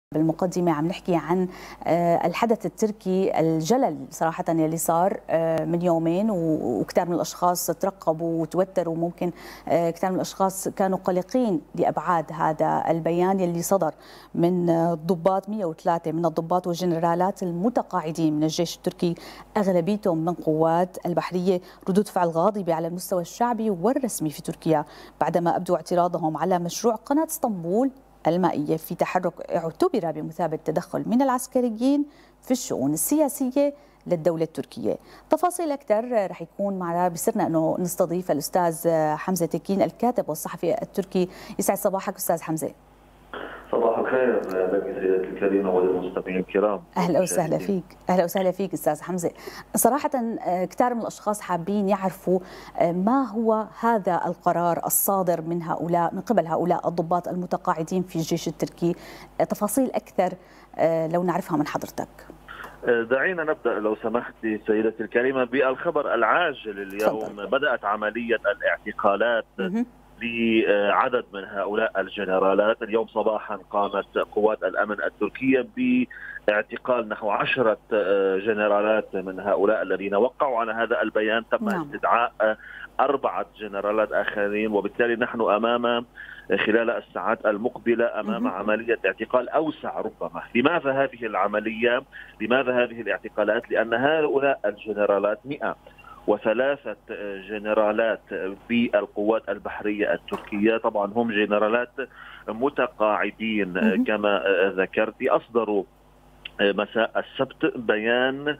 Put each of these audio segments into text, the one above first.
بالمقدمة عم نحكي عن الحدث التركي الجلل صراحة يلي صار من يومين، وكثير من الأشخاص ترقبوا وتوتروا، وممكن كثير من الأشخاص كانوا قلقين لأبعاد هذا البيان يلي صدر من الضباط 103 من الضباط والجنرالات المتقاعدين من الجيش التركي، أغلبيتهم من قوات البحرية. ردود فعل غاضبة على المستوى الشعبي والرسمي في تركيا بعدما أبدوا اعتراضهم على مشروع قناة اسطنبول المائية في تحرك اعتبر بمثابة تدخل من العسكريين في الشؤون السياسية للدولة التركية. تفاصيل أكثر رح يكون معنا بسرنا أنه نستضيف الأستاذ حمزة تكين الكاتب والصحفي التركي. يسعد صباحك أستاذ حمزة. صباح الخير لك سيدتي الكريمة وللمستمعين الكرام. أهلا وسهلا فيك. أهلا وسهلا فيك أستاذ حمزة. صراحة كثير من الأشخاص حابين يعرفوا ما هو هذا القرار الصادر من قبل هؤلاء الضباط المتقاعدين في الجيش التركي. تفاصيل أكثر لو نعرفها من حضرتك. دعينا نبدأ لو سمحتي سيدتي الكريمة بالخبر العاجل اليوم. فضل. بدأت عملية الاعتقالات لعدد من هؤلاء الجنرالات. اليوم صباحا قامت قوات الأمن التركية باعتقال نحو 10 جنرالات من هؤلاء الذين وقعوا على هذا البيان. تم استدعاء 4 جنرالات آخرين، وبالتالي نحن أمام خلال الساعات المقبلة أمام عملية اعتقال أوسع ربما. لماذا هذه العملية؟ لماذا هذه الاعتقالات؟ لأن هؤلاء الجنرالات 103 جنرالات بالقوات البحرية التركية، طبعا هم جنرالات متقاعدين كما ذكرت، أصدروا مساء السبت بيان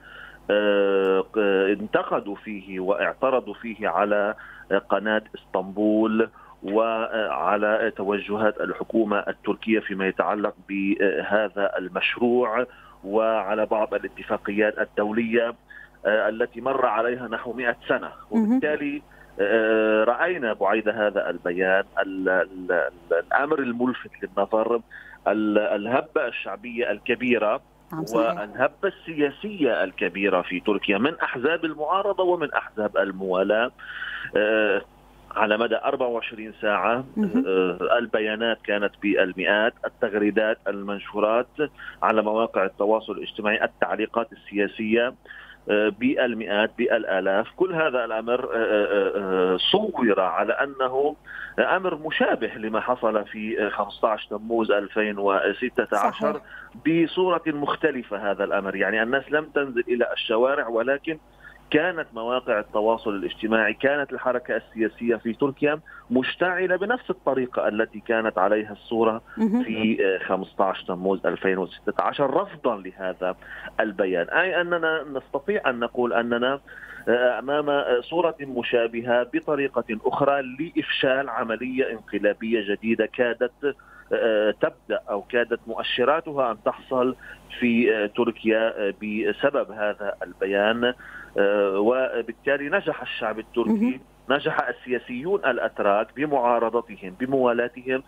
انتقدوا فيه واعترضوا فيه على قناة اسطنبول وعلى توجهات الحكومة التركية فيما يتعلق بهذا المشروع، وعلى بعض الاتفاقيات الدولية التي مر عليها نحو 100 سنة. وبالتالي رأينا بعيد هذا البيان الأمر الملفت للنظر، الهبة الشعبية الكبيرة والهبة السياسية الكبيرة في تركيا من أحزاب المعارضة ومن أحزاب الموالاة. على مدى 24 ساعة البيانات كانت بالمئات، التغريدات، المنشورات على مواقع التواصل الاجتماعي، التعليقات السياسية بالمئات بالآلاف. كل هذا الأمر صور على أنه أمر مشابه لما حصل في 15 تموز 2016. صحيح. بصورة مختلفة هذا الأمر، يعني الناس لم تنزل إلى الشوارع، ولكن كانت مواقع التواصل الاجتماعي، كانت الحركة السياسية في تركيا مشتعلة بنفس الطريقة التي كانت عليها الصورة في 15 تموز 2016 رفضا لهذا البيان. أي أننا نستطيع أن نقول أننا أمام صورة مشابهة بطريقة أخرى لإفشال عملية انقلابية جديدة كادت تبدأ أو كادت مؤشراتها أن تحصل في تركيا بسبب هذا البيان. وبالتالي نجح الشعب التركي، نجح السياسيون الأتراك بمعارضتهم بموالاتهم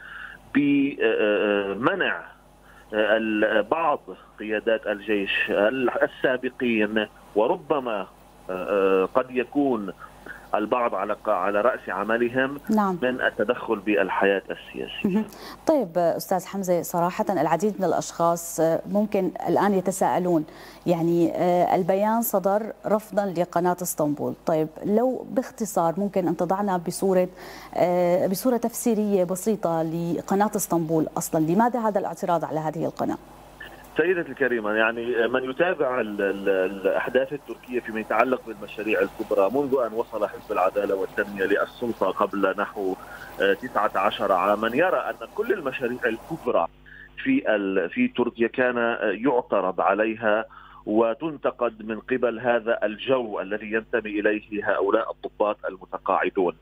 بمنع بعض قيادات الجيش السابقين، وربما قد يكون البعض على رأس عملهم من التدخل بالحياة السياسية. طيب أستاذ حمزة، صراحة العديد من الأشخاص ممكن الآن يتساءلون، يعني البيان صدر رفضا لقناة اسطنبول. طيب لو باختصار ممكن أن تضعنا بصورة تفسيرية بسيطة لقناة اسطنبول أصلا، لماذا هذا الاعتراض على هذه القناة؟ سيدتي الكريمة، يعني من يتابع الأحداث التركية فيما يتعلق بالمشاريع الكبرى منذ أن وصل حزب العدالة والتنمية للسلطة قبل نحو 19 عاما يرى أن كل المشاريع الكبرى في تركيا كان يعترض عليها وتنتقد من قبل هذا الجو الذي ينتمي إليه هؤلاء الضباط المتقاعدون،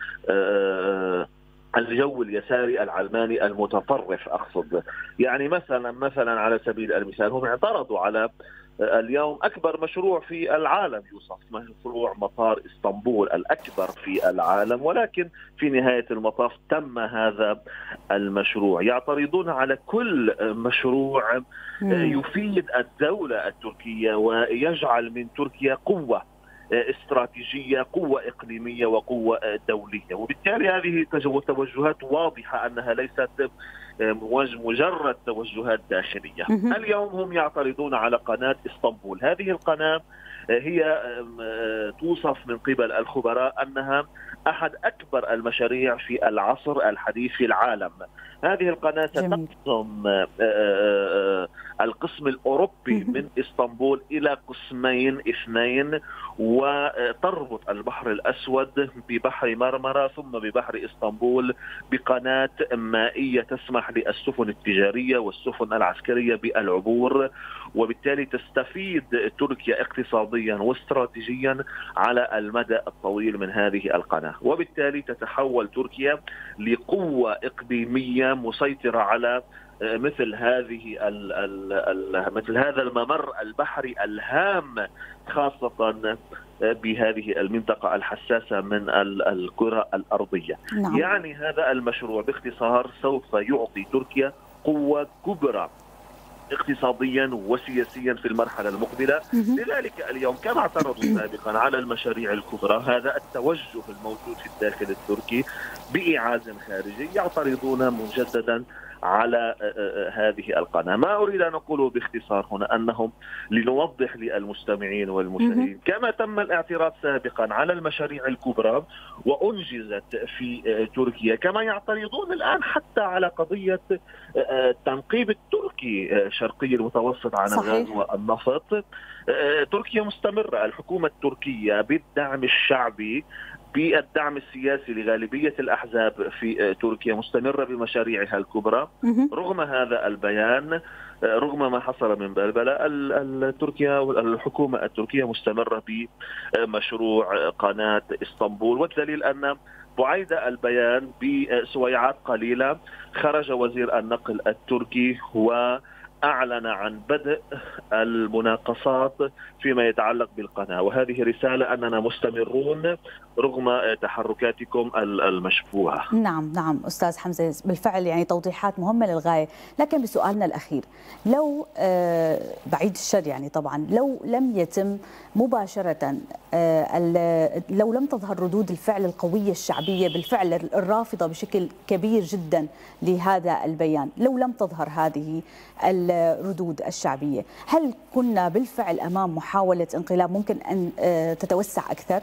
الجو اليساري العلماني المتطرف. أقصد يعني مثلا على سبيل المثال هم اعترضوا على اليوم أكبر مشروع في العالم، يوصف مشروع مطار اسطنبول الأكبر في العالم، ولكن في نهاية المطاف تم هذا المشروع. يعترضون على كل مشروع يفيد الدولة التركية ويجعل من تركيا قوة استراتيجية، قوة إقليمية وقوة دولية. وبالتالي هذه توجهات واضحة أنها ليست مجرد توجهات داخلية. اليوم هم يعترضون على قناة اسطنبول. هذه القناة هي توصف من قبل الخبراء أنها أحد أكبر المشاريع في العصر الحديث في العالم. هذه القناة ستقسم القسم الأوروبي من اسطنبول إلى قسمين اثنين، وتربط البحر الأسود ببحر مرمرة ثم ببحر اسطنبول بقناة مائية تسمح للسفن التجارية والسفن العسكرية بالعبور، وبالتالي تستفيد تركيا اقتصاديا واستراتيجيا على المدى الطويل من هذه القناة، وبالتالي تتحول تركيا لقوة إقليمية مسيطرة على مثل هذا الممر البحري الهام، خاصة بهذه المنطقة الحساسة من الكرة الأرضية. نعم. يعني هذا المشروع باختصار سوف يعطي تركيا قوة كبرى اقتصاديا وسياسيا في المرحلة المقبلة. لذلك اليوم كما اعترضوا سابقا على المشاريع الكبرى، هذا التوجه الموجود في الداخل التركي بإعاز خارجي، يعترضون مجددا على هذه القناة. ما أريد أن أقوله باختصار هنا أنهم لنوضح للمستمعين والمشاهدين كما تم الاعتراض سابقا على المشاريع الكبرى وأنجزت في تركيا، كما يعترضون الآن حتى على قضية التنقيب التركي شرقي المتوسط عن الغاز والنفط. تركيا مستمرة، الحكومة التركية بالدعم الشعبي بالدعم السياسي لغالبية الأحزاب في تركيا مستمرة بمشاريعها الكبرى. رغم هذا البيان، رغم ما حصل من بلبلة، تركيا والحكومة التركية مستمرة بمشروع قناة اسطنبول، والدليل أن بعيد البيان بسويعات قليلة خرج وزير النقل التركي وأعلن عن بدء المناقصات فيما يتعلق بالقناة، وهذه رسالة أننا مستمرون رغم تحركاتكم المشبوهة. نعم أستاذ حمزة، بالفعل يعني توضيحات مهمة للغاية. لكن بسؤالنا الأخير، لو بعيد الشر يعني طبعا لو لم يتم مباشرة، لو لم تظهر ردود الفعل القوية الشعبية بالفعل الرافضة بشكل كبير جدا لهذا البيان، لو لم تظهر هذه الردود الشعبية، هل كنا بالفعل أمام محاولة انقلاب ممكن أن تتوسع أكثر؟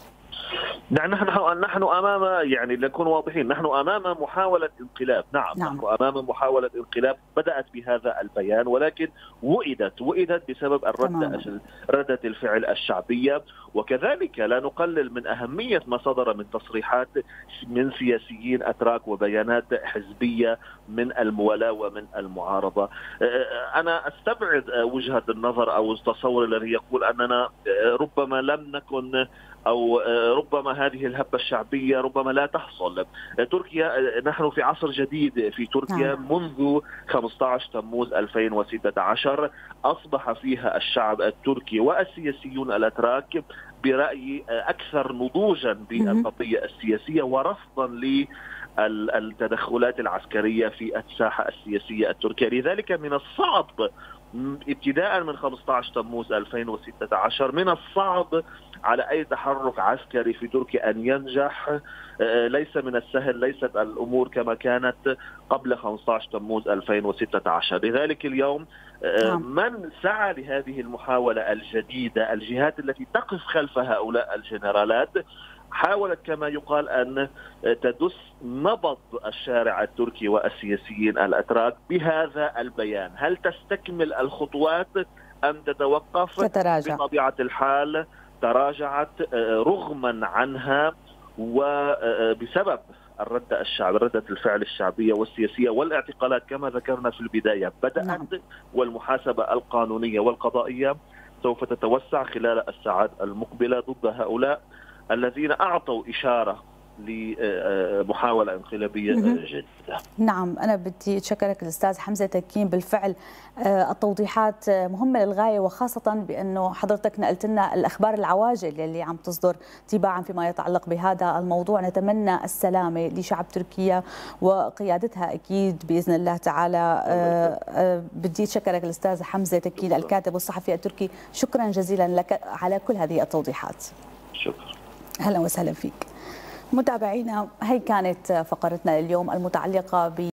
نحن امام، يعني لنكون واضحين، نحن امام محاوله انقلاب. نعم. نحن امام محاوله انقلاب بدات بهذا البيان، ولكن وئدت بسبب رده الفعل الشعبيه، وكذلك لا نقلل من اهميه ما صدر من تصريحات من سياسيين اتراك وبيانات حزبيه من الموالاه ومن المعارضه. انا استبعد وجهه النظر او التصور الذي يقول اننا ربما لم نكن، أو ربما هذه الهبة الشعبية ربما لا تحصل. تركيا، نحن في عصر جديد في تركيا منذ 15 تموز 2016 أصبح فيها الشعب التركي والسياسيون الأتراك برأيي أكثر نضوجا بالقضية السياسية ورفضا للتدخلات العسكرية في الساحة السياسية التركية. لذلك من الصعب ابتداء من 15 تموز 2016 من الصعب على أي تحرك عسكري في تركيا أن ينجح. ليس من السهل، ليست الأمور كما كانت قبل 15 تموز 2016. لذلك اليوم من سعى لهذه المحاولة الجديدة، الجهات التي تقف خلف هؤلاء الجنرالات، حاولت كما يقال أن تدس نبض الشارع التركي والسياسيين الأتراك بهذا البيان. هل تستكمل الخطوات أم تتوقف؟ تتراجع. بطبيعة الحال تراجعت رغما عنها وبسبب ردة الفعل الشعبية والسياسية والاعتقالات كما ذكرنا في البداية بدأت. والمحاسبة القانونية والقضائية سوف تتوسع خلال الساعات المقبلة ضد هؤلاء الذين أعطوا إشارة لمحاولة انقلابية جديدة. نعم، أنا بدي أتشكرك الأستاذ حمزة تكين. بالفعل التوضيحات مهمة للغاية، وخاصة بأنه حضرتك نقلت لنا الأخبار العواجل اللي عم تصدر تباعا فيما يتعلق بهذا الموضوع. نتمنى السلامة لشعب تركيا وقيادتها أكيد بإذن الله تعالى. بدي أتشكرك الأستاذ حمزة تكين الكاتب والصحفي التركي، شكرا جزيلا لك على كل هذه التوضيحات. شكرا. أهلا وسهلا فيك. متابعينا، هي كانت فقرتنا اليوم المتعلقة ب